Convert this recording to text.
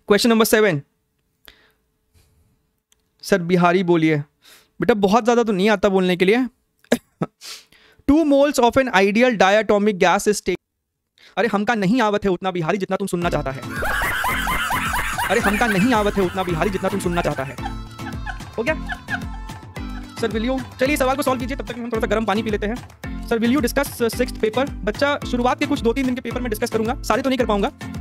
Question number 7, sir Bihari बोलिए। बेटा बहुत ज़्यादा तो नहीं आता बोलने के लिए। 2 moles of an ideal diatomic gas is take. अरे हमका नहीं आवत है उतना बिहारी जितना तुम सुनना चाहता है। अरे हमका नहीं आवत है उतना बिहारी जितना तुम सुनना चाहता है। हो गया सर, विल यू, चलिए सवाल को सॉल्व कीजिए, तब तक हम थोड़ा सा गर्म पानी पी लेते हैं। Sir will you discuss 6th paper. बच्चा शुरुआत के कुछ 2-3 दिन के पेपर में डिस्कस करूंगा, सारे तो नहीं कर पाऊंगा।